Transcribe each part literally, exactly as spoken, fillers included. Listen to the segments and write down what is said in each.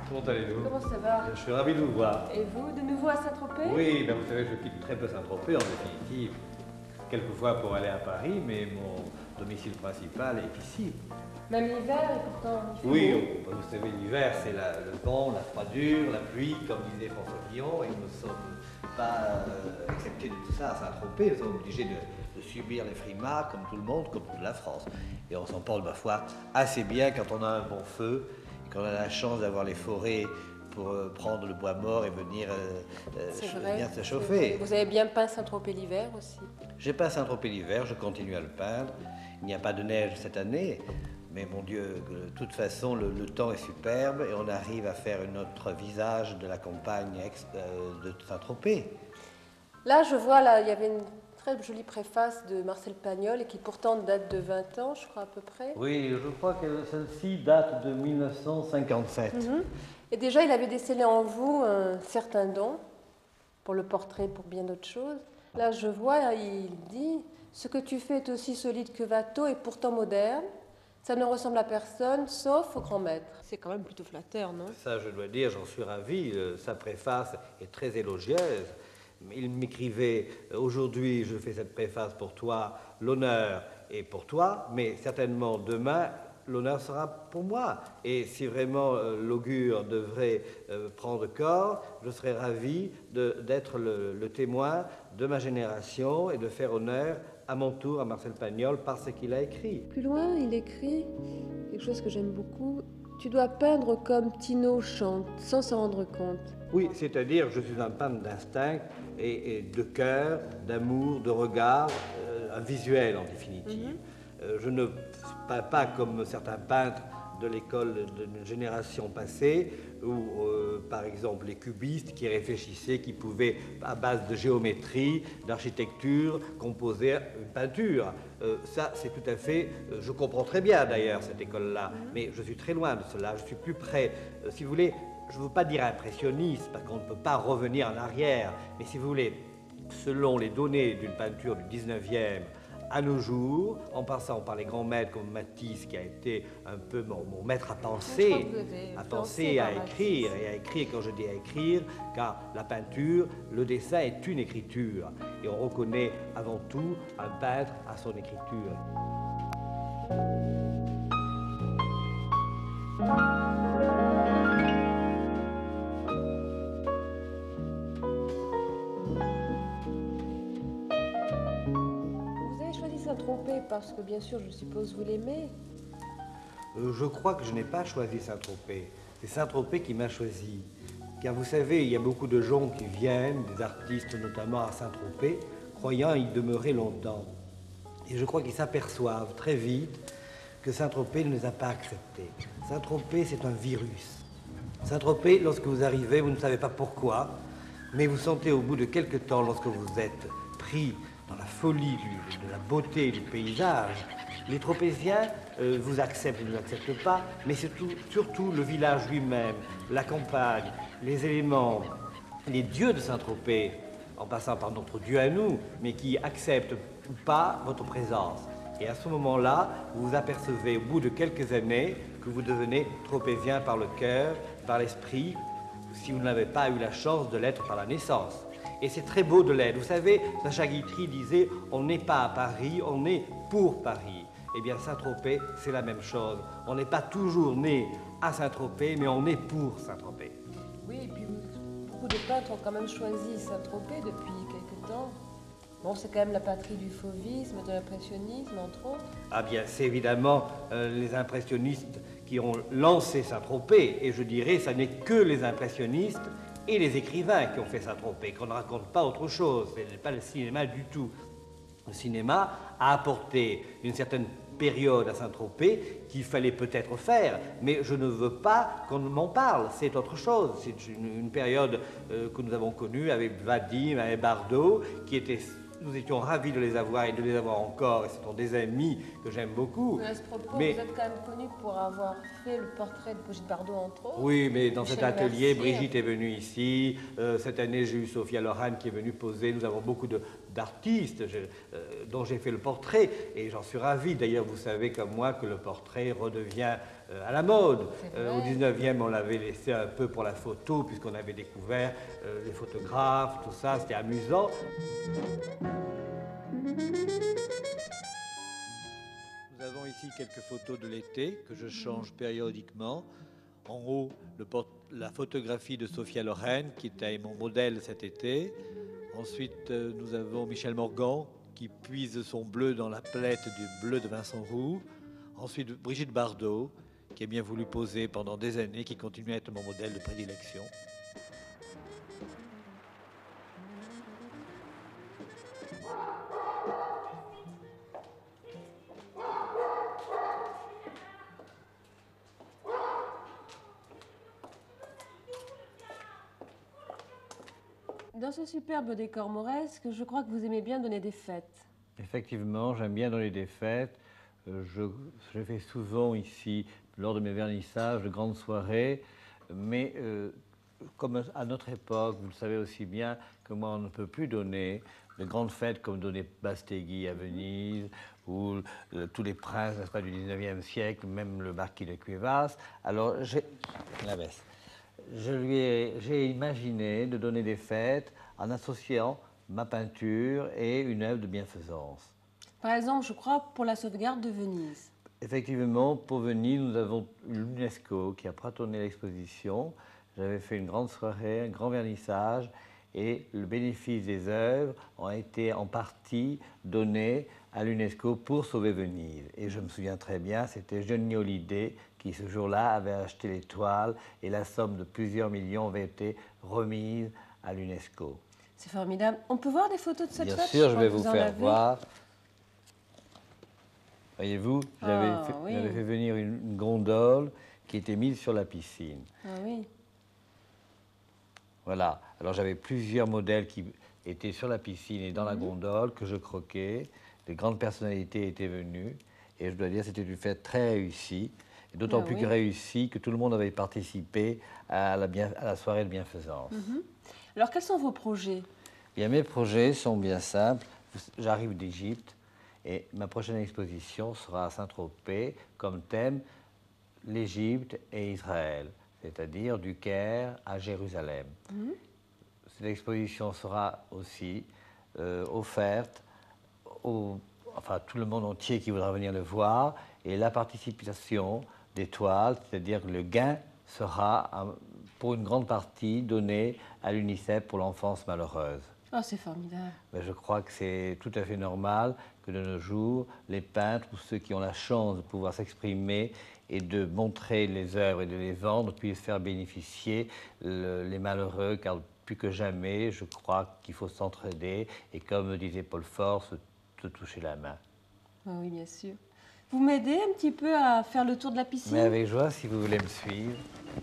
Comment allez-vous? Comment ça va? Je suis ravi de vous voir. Et vous, de nouveau à Saint-Tropez? Oui, ben vous savez, je quitte très peu Saint-Tropez en définitive. Quelquefois pour aller à Paris, mais mon domicile principal est ici. Même l'hiver, et pourtant... il fait Oui, beau. on- vous savez, l'hiver, c'est la- le vent, la froidure, la pluie, comme disait François Fillon, et nous ne sommes pas euh, exceptés de tout ça à Saint-Tropez. Nous sommes obligés de, de subir les frimas, comme tout le monde, comme toute la France. Et on s'en porte, ma foi, assez bien quand on a un bon feu, et qu'on a la chance d'avoir les forêts pour euh, prendre le bois mort et venir, euh, euh, C'est ch- vrai. venir se c'est chauffer. vrai. Vous avez bien peint Saint-Tropez l'hiver aussi. J'ai peint Saint-Tropez l'hiver, je continue à le peindre. Il n'y a pas de neige cette année, mais mon Dieu, de toute façon, le, le temps est superbe et on arrive à faire notre visage de la campagne ex- euh, de Saint-Tropez. Là, je vois, là, il y avait une très jolie préface de Marcel Pagnol, et qui pourtant date de vingt ans, je crois, à peu près. Oui, je crois que celle-ci date de mille neuf cent cinquante-sept. Mhm. Et déjà, il avait décelé en vous un certain don, pour le portrait, pour bien d'autres choses. Là, je vois, il dit « Ce que tu fais est aussi solide que Watteau et pourtant moderne. Ça ne ressemble à personne, sauf au grand maître. » C'est quand même plutôt flatteur, non? Ça, je dois dire, j'en suis ravi. euh, Sa préface est très élogieuse. Il m'écrivait euh, aujourd'hui, je fais cette préface pour toi, l'honneur est pour toi, mais certainement demain, l'honneur sera pour moi. Et si vraiment euh, l'augure devrait euh, prendre corps, je serais ravi de- d'être le, le témoin de ma génération et de faire honneur à mon tour à Marcel Pagnol par ce qu'il a écrit. Plus loin, il écrit quelque chose que j'aime beaucoup. Tu dois peindre comme Tino chante, sans s'en rendre compte. Oui, c'est-à-dire je suis un peintre d'instinct et, et de cœur, d'amour, de regard, euh, un visuel en définitive. Euh, je ne peins pas comme certains peintres de l'école d'une génération passée, ou euh, par exemple les cubistes qui réfléchissaient, qui pouvaient, à base de géométrie, d'architecture, composer une peinture. Euh, ça, c'est tout à fait... euh, je comprends très bien d'ailleurs cette école-là, mais je suis très loin de cela, je suis plus près. Euh, si vous voulez, je ne veux pas dire impressionniste, parce qu'on ne peut pas revenir en arrière, mais si vous voulez, selon les données d'une peinture du dix-neuvième à nos jours, en passant par les grands maîtres comme Matisse, qui a été un peu mon, mon maître à Je crois penser, que vous avez à influencé penser, par à écrire, Matisse. et à écrire quand je dis à écrire, car la peinture, le dessin est une écriture, et on reconnaît avant tout un peintre à son écriture. Vous avez choisi Saint-Tropez parce que, bien sûr, je suppose, vous l'aimez. Euh, je crois que je n'ai pas choisi Saint-Tropez. C'est Saint-Tropez qui m'a choisi. Car vous savez, il y a beaucoup de gens qui viennent, des artistes notamment à Saint-Tropez, croyant y demeurer longtemps. Et je crois qu'ils s'aperçoivent très vite que Saint-Tropez ne les a pas acceptés. Saint-Tropez, c'est un virus. Saint-Tropez, lorsque vous arrivez, vous ne savez pas pourquoi, mais vous sentez au bout de quelque temps, lorsque vous êtes pris dans la folie du- de la beauté du paysage, les Tropéziens euh, vous acceptent ou ne vous acceptent pas, mais surtout, surtout le village lui-même, la campagne, les éléments, les dieux de Saint-Tropez, en passant par notre Dieu à nous, mais qui acceptent ou pas votre présence. Et à ce moment-là, vous vous apercevez au bout de quelques années que vous devenez tropézien par le cœur, par l'esprit, si vous n'avez pas eu la chance de l'être par la naissance. Et c'est très beau de l'être. Vous savez, Sacha Guitry disait « on n'est pas à Paris, on est pour Paris ». Eh bien, Saint-Tropez, c'est la même chose. On n'est pas toujours né à Saint-Tropez, mais on est pour Saint-Tropez. Oui, et puis beaucoup de peintres ont quand même choisi Saint-Tropez depuis quelque temps. Bon, c'est quand même la patrie du fauvisme, de l'impressionnisme, entre autres. Ah bien, c'est évidemment euh, les impressionnistes qui ont lancé Saint-Tropez, et je dirais, ça n'est que les impressionnistes et les écrivains qui ont fait Saint-Tropez, qu'on ne raconte pas autre chose, ce n'est pas le cinéma du tout. Le cinéma a apporté une certaine période à Saint-Tropez qu'il fallait peut-être faire, mais je ne veux pas qu'on m'en parle, c'est autre chose. C'est une, une période euh, que nous avons connue avec Vadim, avec Bardot, qui étaient... Nous étions ravis de les avoir et de les avoir encore, et ce sont des amis que j'aime beaucoup. Mais à ce propos, Mais- vous êtes quand même connu pour avoir fait le portrait de Brigitte Bardot, entre autres. Oui, mais dans Michel cet atelier, Mercier. Brigitte est venue ici. Euh, cette année, j'ai eu Sophia Loran qui est venue poser. Nous avons beaucoup de, d'artistes euh, dont j'ai fait le portrait, et j'en suis ravi. D'ailleurs, vous savez comme moi que le portrait redevient euh, à la mode. Euh, au dix-neuvième, on l'avait laissé un peu pour la photo, puisqu'on avait découvert euh, les photographes, tout ça, c'était amusant. Nous avons ici quelques photos de l'été que je change périodiquement. En haut, le la photographie de Sophia Loren, qui était mon modèle cet été. Ensuite, euh, nous avons Michel Morgan, qui puise son bleu dans la palette du bleu de Vincent Roux. Ensuite, Brigitte Bardot, qui a bien voulu poser pendant des années, qui continue à être mon modèle de prédilection. Dans ce superbe décor mauresque, je crois que vous aimez bien donner des fêtes. Effectivement, j'aime bien donner des fêtes. Je, je fais souvent ici, lors de mes vernissages, de grandes soirées, mais euh, comme à notre époque, vous le savez aussi bien que moi, on ne peut plus donner de grandes fêtes comme donner Bastegui à Venise, ou euh, tous les princes, n'est-ce pas, du dix-neuvième siècle, même le marquis de Cuevas. Alors, j'ai la baisse. Je lui ai, j'ai imaginé de donner des fêtes en associant ma peinture et une œuvre de bienfaisance. Par exemple, je crois, pour la sauvegarde de Venise. Effectivement, pour Venise, nous avons l'UNESCO qui a prêtonné l'exposition. J'avais fait une grande soirée, un grand vernissage, et le bénéfice des œuvres ont été en partie donné à l'UNESCO pour sauver Venise. Et je me souviens très bien, c'était Johnny Hallyday qui, ce jour-là, avait acheté les toiles et la somme de plusieurs millions avait été remise à l'UNESCO. C'est formidable. On peut voir des photos de cette Bien fête? sûr, je, je vais vous, vous faire voir. Voyez-vous, j'avais ah, fait, oui. fait venir une, une gondole qui était mise sur la piscine. Ah oui. Voilà. Alors j'avais plusieurs modèles qui étaient sur la piscine et dans mmh. la gondole que je croquais. Des grandes personnalités étaient venues. Et je dois dire, c'était une fête très réussie. D'autant ah, plus oui. que réussie que tout le monde avait participé à la, bien, à la soirée de bienfaisance. Mmh. Alors, quels sont vos projets? Bien, mes projets sont bien simples. J'arrive d'Égypte et ma prochaine exposition sera à Saint-Tropez, comme thème l'Égypte et Israël, c'est-à-dire du Caire à Jérusalem. Mmh. Cette exposition sera aussi euh, offerte au, enfin, tout le monde entier qui voudra venir le voir, et la participation des toiles, c'est-à-dire que le gain sera pour une grande partie donné à l'UNICEF pour l'enfance malheureuse. Oh, c'est formidable. Mais je crois que c'est tout à fait normal que de nos jours, les peintres ou ceux qui ont la chance de pouvoir s'exprimer et de montrer les œuvres et de les vendre puissent faire bénéficier le, les malheureux, car plus que jamais, je crois qu'il faut s'entraider et, comme disait Paul Fort, se, se toucher la main. Oh oui, bien sûr. Vous m'aidez un petit peu à faire le tour de la piscine? Mais avec joie, si vous voulez me suivre.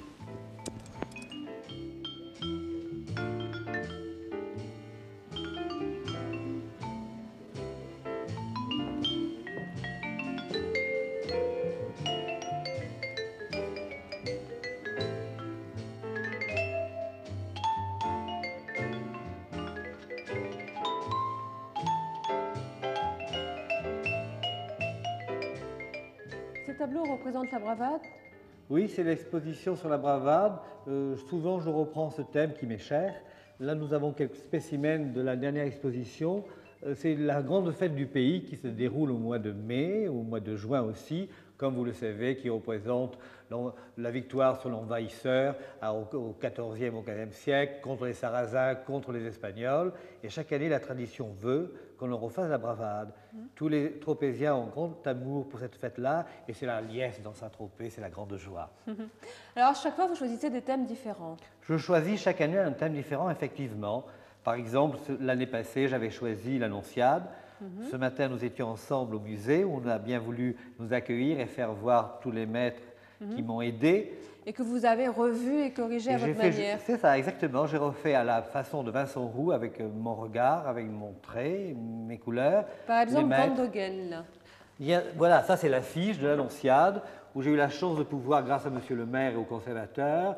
Ces tableaux représentent la bravade? Oui, c'est l'exposition sur la bravade. Euh, souvent, je reprends ce thème qui m'est cher. Là, nous avons quelques spécimens de la dernière exposition. Euh, c'est la grande fête du pays qui se déroule au mois de mai, au mois de juin aussi, comme vous le savez, qui représente la victoire sur l'envahisseur au quatorzième, au quinzième siècle, contre les Sarrasins, contre les Espagnols. Et chaque année, la tradition veut qu'on leur refasse la bravade. Mmh. Tous les Tropéziens ont grand amour pour cette fête-là, et c'est la liesse dans Saint-Tropez, c'est la grande joie. Mmh. Alors, à chaque fois, vous choisissez des thèmes différents? Je choisis chaque année un thème différent, effectivement. Par exemple, l'année passée, j'avais choisi l'Annonciade. Mmh. Ce matin, nous étions ensemble au musée, où on a bien voulu nous accueillir et faire voir tous les maîtres mmh. qui m'ont aidé. Et que vous avez revu et corrigé et à votre fait, manière. C'est ça, exactement. J'ai refait à la façon de Vincent Roux, avec mon regard, avec mon trait, mes couleurs. Par exemple, Van Gogh. Voilà, ça c'est l'affiche de l'Annonciade, où j'ai eu la chance de pouvoir, grâce à Monsieur le maire et au conservateur,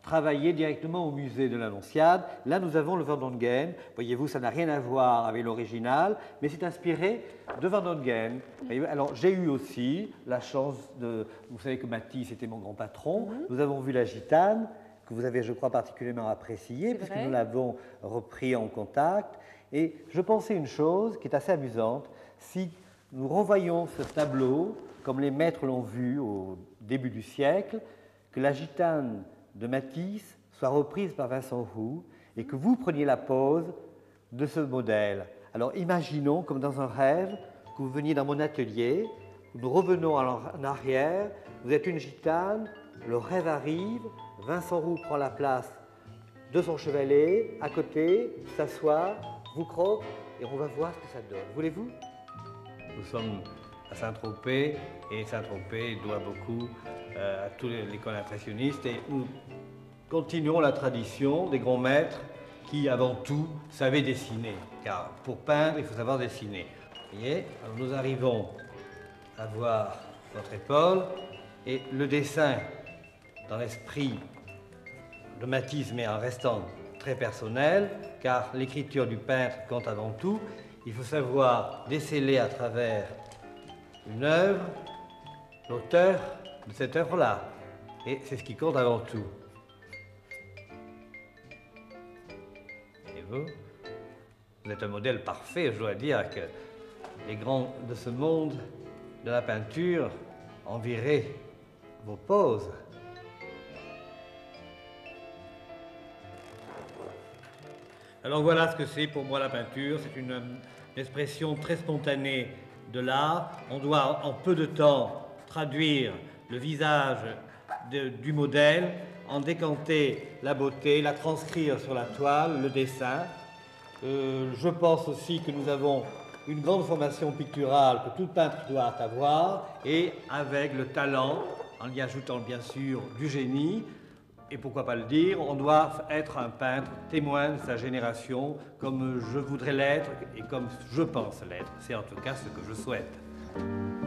travaillé directement au musée de l'Annonciade. Là, nous avons le Van Dongen. Voyez-vous, ça n'a rien à voir avec l'original, mais c'est inspiré de Van Dongen. Alors, j'ai eu aussi la chance de... Vous savez que Matisse était mon grand patron. Mm-hmm. Nous avons vu La Gitane, que vous avez, je crois, particulièrement appréciée, puisque vrai. Nous l'avons repris en contact. Et je pensais une chose qui est assez amusante. Si nous renvoyons ce tableau, comme les maîtres l'ont vu au début du siècle, que La Gitane de Matisse soit reprise par Vincent Roux et que vous preniez la pose de ce modèle. Alors imaginons, comme dans un rêve, que vous veniez dans mon atelier, nous revenons en arrière, vous êtes une gitane, le rêve arrive, Vincent Roux prend la place de son chevalet, à côté, s'assoit, vous croque et on va voir ce que ça donne. Voulez-vous? Nous sommes à Saint-Tropez et Saint-Tropez doit beaucoup euh, à toute l'école impressionniste et nous continuons la tradition des grands maîtres qui avant tout savaient dessiner, car pour peindre il faut savoir dessiner. Vous voyez, alors nous arrivons à voir votre épaule et le dessin dans l'esprit de Matisse mais en restant très personnel, car l'écriture du peintre compte avant tout. Il faut savoir déceler à travers une œuvre, l'auteur de cette œuvre-là. Et c'est ce qui compte avant tout. Et vous, vous êtes un modèle parfait. Je dois dire que les grands de ce monde de la peinture envieraient vos poses. Alors voilà ce que c'est pour moi la peinture. C'est une, une expression très spontanée de l'art. On doit en peu de temps traduire le visage de, du modèle, en décanter la beauté, la transcrire sur la toile, le dessin. Euh, je pense aussi que nous avons une grande formation picturale que tout peintre doit avoir, et avec le talent, en y ajoutant bien sûr du génie, et pourquoi pas le dire, on doit être un peintre témoin de sa génération, comme je voudrais l'être et comme je pense l'être. C'est en tout cas ce que je souhaite.